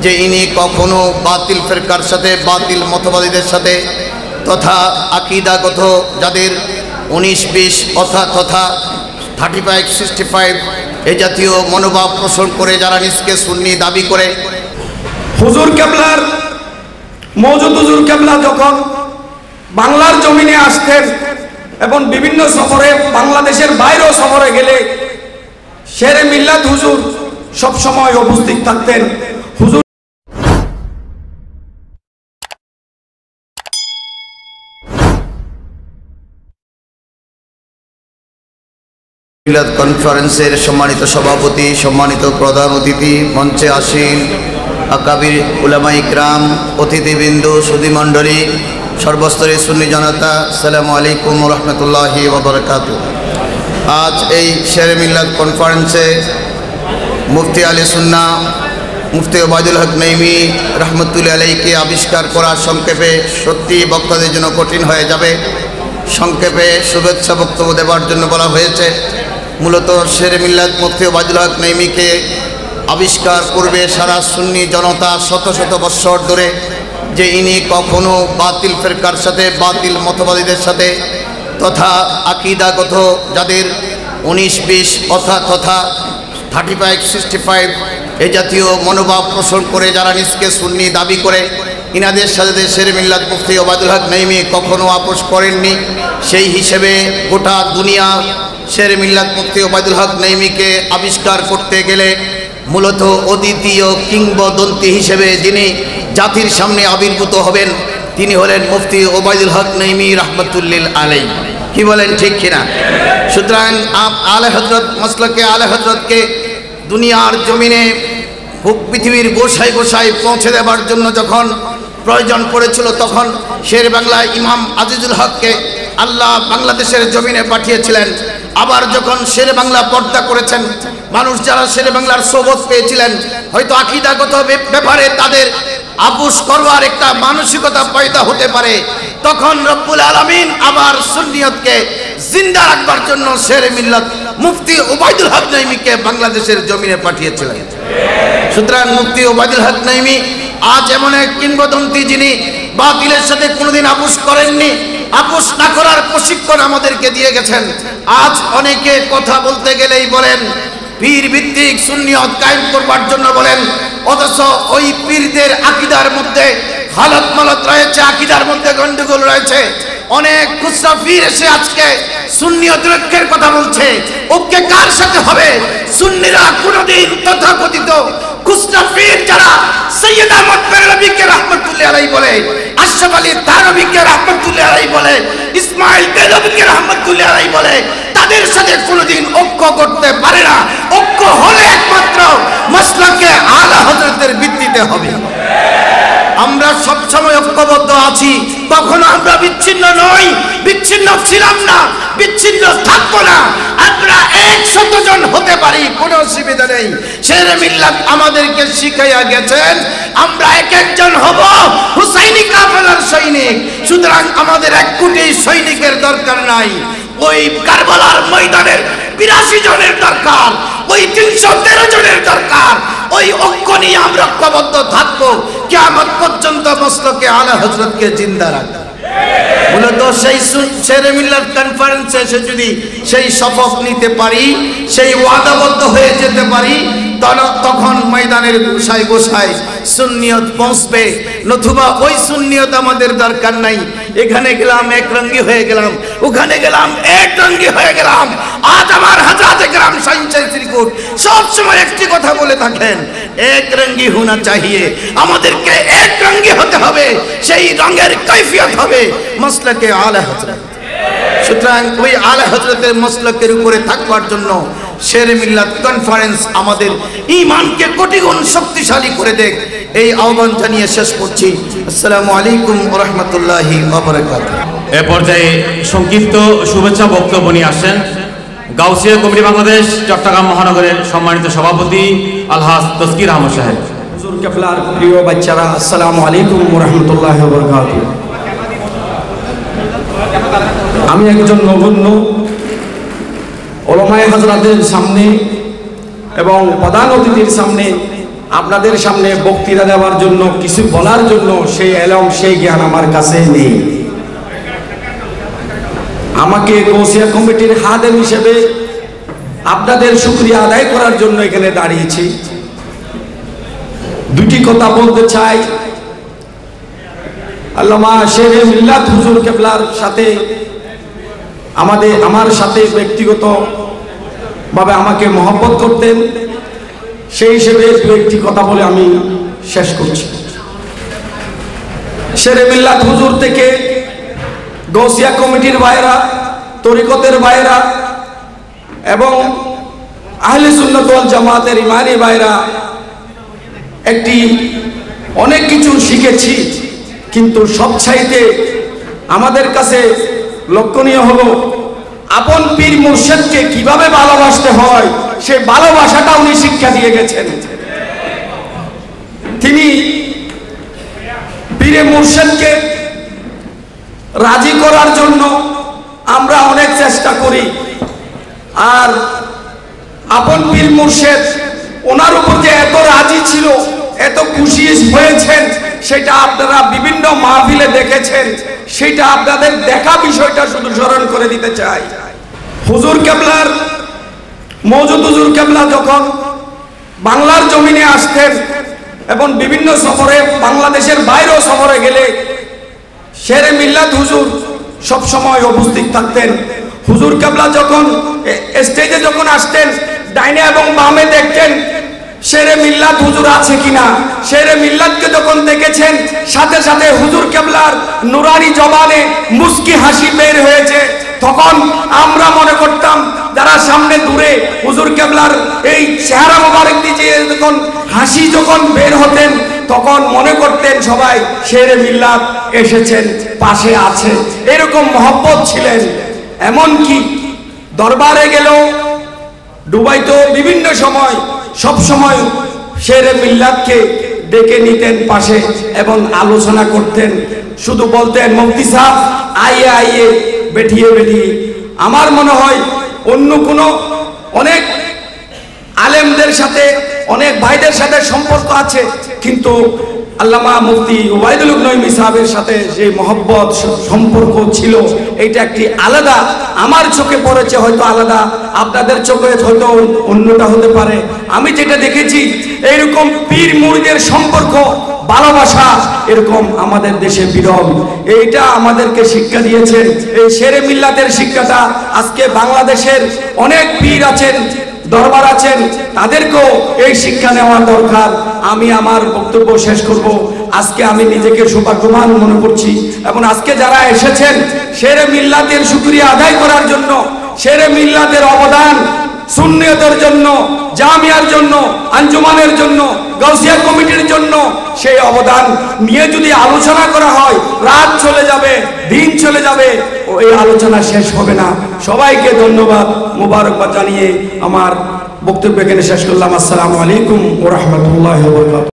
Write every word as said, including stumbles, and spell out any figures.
যে ইনি কখনো বাতিল ফিরকার সাথে বাতিল মতবাদীদের সাথে তথা আকীদাগত যাদের উনিশ বিশ অথা তথা থার্টি ফাইভ সিক্সটি ফাইভ এই জাতীয় মনোভাব পোষণ করে যারা নিজকে সুন্নি দাবি করে। হুজুর কেবলার মওজুদ হুজুর কেবলা যখন বাংলার জমিনে আসতেন এবং বিভিন্ন সফরে বাংলাদেশের বাইরেও সফরে গেলে শেরে মিল্লাত হুজুর সব সময় উপস্থিত থাকতেন। হুজুর মিলাদ কনফারেন্সের সম্মানিত সভাপতি, সম্মানিত প্রধান অতিথি, মঞ্চে আসীন আকাবির উলামা ইকরাম, অতিথিবৃন্দ, সুধীমণ্ডলী, সর্বস্তরের সুন্নি জনতা, আসসালামু আলাইকুম ওয়া রাহমাতুল্লাহি ওয়া বারাকাতুহু। আজ এই শেরে মিলাদ কনফারেন্সে মুফতি আলে সুন্নাহ মুফতি ওবায়দুল হক নঈমী রহমতুল্লাহি আলাইহিকে আবিষ্কার করা সংক্ষেপে সত্যি বক্তাদের জন্য কঠিন হয়ে যাবে। সংক্ষেপে শুভেচ্ছা বক্তব্য দেওয়ার জন্য বলা হয়েছে। মূলত শেরে মিল্লাত মুফতি ওবায়দুল হক নঈমীকে আবিষ্কার করবে সারা সুন্নি জনতা শত শত বৎসর ধরে, যে ইনি কখনো বাতিল ফিরকার সাথে বাতিল মতবাদীদের সাথে তথা আকীদাগত যাদের উনিশ বিশ অথা তথা থার্টি ফাইভ সিক্সটি ফাইভ এই জাতীয় মনোভাব পোষণ করে যারা নিজকে সুন্নি দাবি করে, ইনাদের সাথে শেরে মিল্লাত মুফতি ওবায়দুল হক নঈমী কখনো আপোষ করেননি। সেই হিসেবে গোটা দুনিয়া শেরে মিল্লাত মুফতি ওবায়দুল হক নঈমীকে আবিষ্কার করতে গেলে মূলত অদ্বিতীয় কিংবদন্তি হিসেবে যিনি জাতির সামনে আবির্ভূত হবেন তিনি হলেন মুফতি ওবায়দুল হক নঈমী রাহমাতুল্লিল আলাইহি। কি বলেন, ঠিক কিনা? সুতরাং আলে হযরত মাসলাকে আলে হযরতকে দুনিয়ার জমিনে পৃথিবীর গোসাই গোসাই পৌঁছে দেওয়ার জন্য যখন প্রয়োজন পড়েছিল তখন শের বাংলায় ইমাম আজিজুল হককে আল্লাহ বাংলাদেশের জমিনে পাঠিয়েছিলেন। আবার যখন শেরে বাংলা পর্দা করেছেন, মানুষ যারা শেরে বাংলার সোবত পেয়েছিলেন হয়তো আকীদাগত ব্যাপারে তাদের আপোষ করবার একটা মানসিকতা পয়দা হতে পারে, তখন রব্বুল আলামিন আবার সুন্নিয়তকে জিন্দা রাখবার জন্য শেরে মিল্লাত মুফতি ওবায়দুল হক নঈমীকে বাংলাদেশের জমিনে পাঠিয়েছিলেন। সুতরাং মুফতি ওবায়দুল হক নঈমী আজ এমন এক কিংবদন্তি যিনি বাতিলের সাথে কোনোদিন আপোষ করেননি, আপোষ না করার প্রশিক্ষণ আমাদেরকে দিয়ে গেছেন। আজ অনেকে কথা বলতে গেলেই বলেন পীর ভিত্তিক সুন্নিয়ত কায়েম করবার জন্য বলেন, অথচ ওই পীরদের আকীদার মধ্যে হালত মালত রয়েছে, আকীদার মধ্যে গন্ডগোল রয়েছে। অনেক খুচরা পীর এসে আজকে সুন্নিয়ত রক্ষার কথা বলছে, ওকে কার সাথে হবে? সুন্নিরা কোনদিন তথাকথিত খুচরা পীর যারা সৈয়দ আহমদ বেরলভীকে রাহমাতুল্লাহি আলাইহি বলে, আশরাফ আলী থানভীকে রাহমাতুল্লাহি আলাইহি বলে, ইসমাইল বেরলভীকে রাহমাতুল্লাহি আলাইহি বলে, তাদের সাথে কোনদিন ঐক্য করতে পারে না। ঐক্য হলে একমাত্র মাসলাকে আলা হযরতের ভিত্তিতে হবে। আমরা সবসময় ঐক্যবদ্ধ আছি, কখনো আমরা বিচ্ছিন্ন নই, বিচ্ছিন্ন ছিলাম না, বিচ্ছিন্ন থাকবো না। আমরা একশত জন হতে পারি, কোনো অসুবিধা নেই। শেরে মিল্লাত আমাদেরকে শিখাইয়া গেছেন আমরা এক একজন হব হুসাইনি কাফেলার সৈনিক। সুতরাং আমাদের এক কোটি সৈনিকের দরকার নাই, ওই কারবালার ময়দানের বিরাশি জনের দরকার, ওই তিনশো তেরো জনের দরকার। ওই ঐক্য নিয়ে আমরা ঐক্যবদ্ধ থাকবো কিয়ামত পর্যন্ত মাসলাকে আলা হযরতকে জিন্দা রাখবো। মূলত সেই শেরে মিল্লাত কনফারেন্সে এসে যদি সেই শপথ নিতে পারি, সেই ওয়াদাবদ্ধ হয়ে যেতে পারি, তখন ময়দানের গোসাই গোসাই সুন্নিয়ত পৌঁছবে। নতুবা ওই সুন্নিয়ত আমাদের দরকার নাই। এখানে গেলাম এক রঙ্গি হয়ে গেলাম, ওখানে গেলাম এক রঙ্গি হয়ে গেলাম। আজ আমার হযরত کرام সাইনচাই ত্রিকুট সব সময় একটি কথা বলে থাকেন, এক রঙ্গি হোনা চাহিয়ে, আমাদেরকে এক রঙ্গি হতে হবে। সেই রঙের কৈফিয়ত হবে মাসলাকে আলা হযরত। সুতরাং ওই আলা হযরতের মাসলাকের উপরে থাকবার জন্য শেরে মিল্লাত কনফারেন্স আমাদের ঈমানকে কোটি গুণ শক্তিশালী করে দেখ, এই আহ্বান জানিয়ে শেষ করছি। আসসালামু আলাইকুম ওয়া রাহমাতুল্লাহি ওয়া বারাকাতুহু। এ পর্যায়ে সংক্ষিপ্ত শুভেচ্ছা বক্তব্য নিয়ে আসেন গাউসিয়া কমিটি বাংলাদেশ চট্টগ্রাম মহানগরের সম্মানিত সভাপতি আলহাজ তসকির আহমদ সাহেব। হুজুর কেবলার প্রিয় বাচ্চারা, আসসালামু আলাইকুম ওয়া রাহমাতুল্লাহি ওয়া বারাকাতুহু। আমি একজন নগণ্য ওলামায়ে হযরতের সামনে এবং প্রধান অতিথির সামনে আপনাদের সামনে বক্তৃতা দেওয়ার জন্য, কিছু বলার জন্য সেই এলম সেই জ্ঞান আমার কাছে নেই। আমাকে গৌসিয়া কমিটির হাদেম হিসেবে আপনাদের শুকরিয়া আদায় করার জন্য এখানে দাঁড়িয়েছি। দুটি কথা বলতে চাই। আল্লামা শেরে মিল্লাত হুজুর কেবলার সাথে আমাদের আমার সাথে ব্যক্তিগত ভাবে আমাকে মহব্বত করতেন, সেই হিসেবে দু একটি কথা বলে আমি শেষ করছি। শেরে মিল্লাত হুজুর থেকে গৌসিয়া কমিটির ভাইরা, তরিকতের ভাইরা এবং আহলে সুন্নাত ওয়াল জামাতের ইমানি ভাইরা একটি অনেক কিছু শিখেছি, কিন্তু সবচাইতে আমাদের কাছে লক্ষণীয় হলো আপন পীর মুর্শিদকে কিভাবে ভালোবাসতে হয়, সেই ভালোবাসাটা উনি শিক্ষা দিয়ে গেছেন। তিনি পীরে মুর্শিদকে রাজি করার জন্য আমরা অনেক চেষ্টা করি, আর আপন পীর মুর্শিদ ওনার উপর যে এত রাজি ছিল, এত খুশি হয়েছেন, সেটা আপনারা বিভিন্ন মাহফিলে দেখেছেন। সেটা আপনাদের দেখা বিষয়টা শুধু স্মরণ করে দিতে চাই। হুজুর কেবলার মওজুদ হুজুর কেবলা যখন বাংলার জমিনে আসতেন এবং বিভিন্ন সফরে, বাংলাদেশের বাইরেও সফরে গেলে শেরে মিল্লাত হুজুর সব সময় উপস্থিত থাকতেন। হুজুর কেবলা যখন স্টেজে যখন আসতেন, ডাইনে এবং বামে দেখতেন শেরে মিল্লাত হুজুর আছে কিনা। শেরে মিল্লাতকে যখন দেখেছেন, সাথে সাথে হুজুর কেবলার নুরানি জবানে মুস্কি হাসি বের হয়েছে। তখন আমরা মনে করতাম, যারা সামনে দূরে হুজুর কেবলার এই চেহারা মোবারক দিয়ে যখন হাসি যখন বের হতেন, তখন মনে করতেন সবাই শেরে মিল্লাত এসেছেন, পাশে আছে, এরকম মহব্বত ছিলেন। এমনকি দরবারে গেলেও দুবাইতে বিভিন্ন সময় সব সময় শেরে মিল্লাতকে ডেকে নিতেন পাশে এবং আলোচনা করতেন। শুধু বলতেন, মুফতি সাহেব আইয়ে আইয়ে বেঠিয়ে বেঠিয়ে। আমার মনে হয় অন্য কোনো অনেক আলেমদের সাথে, অনেক ভাইদের সাথে সম্পর্ক আছে, কিন্তু আল্লামা মুফতি ওবায়দুল হক নঈমী সাহেবের সাথে যে মহব্বত সম্পর্ক ছিল, এটা একটি আলাদা। আমার চোখে পড়েছে হয়তো আলাদা, আপনাদের চোখে হয়তো অন্যটা হতে পারে। আমি যেটা দেখেছি, এইরকম পীর মুরিদের সম্পর্ক, ভালোবাসা এরকম আমাদের দেশে বিরল। এইটা আমাদেরকে শিক্ষা দিয়েছেন। এই শেরে মিল্লাতের শিক্ষাটা আজকে বাংলাদেশের অনেক পীর আছেন, দরবার আছেন, তাদেরকেও এই শিক্ষা নেওয়া দরকার। আমি আমার বক্তব্য শেষ করব। আজকে আমি নিজেকে সৌভাগ্যবান মনে করছি, এবং আজকে যারা এসেছেন শেরে মিল্লাতের শুকরিয়া আদায় করার জন্য, শেরে মিল্লাতের অবদান সুন্নিয়তের জন্য, জামিয়ার জন্য, আঞ্জুমানের জন্য, গাউসিয়া কমিটির জন্য, সেই অবদান নিয়ে যদি আলোচনা করা হয়, রাত চলে যাবে, দিন চলে যাবে, ওই আলোচনা শেষ হবে না। সবাইকে ধন্যবাদ, মোবারকবাদ জানিয়ে আমার বক্তব্য এখানে শেষ করলাম। আসসালামু আলাইকুম ওয়া রাহমাতুল্লাহি ওয়া বারাকাতুহু।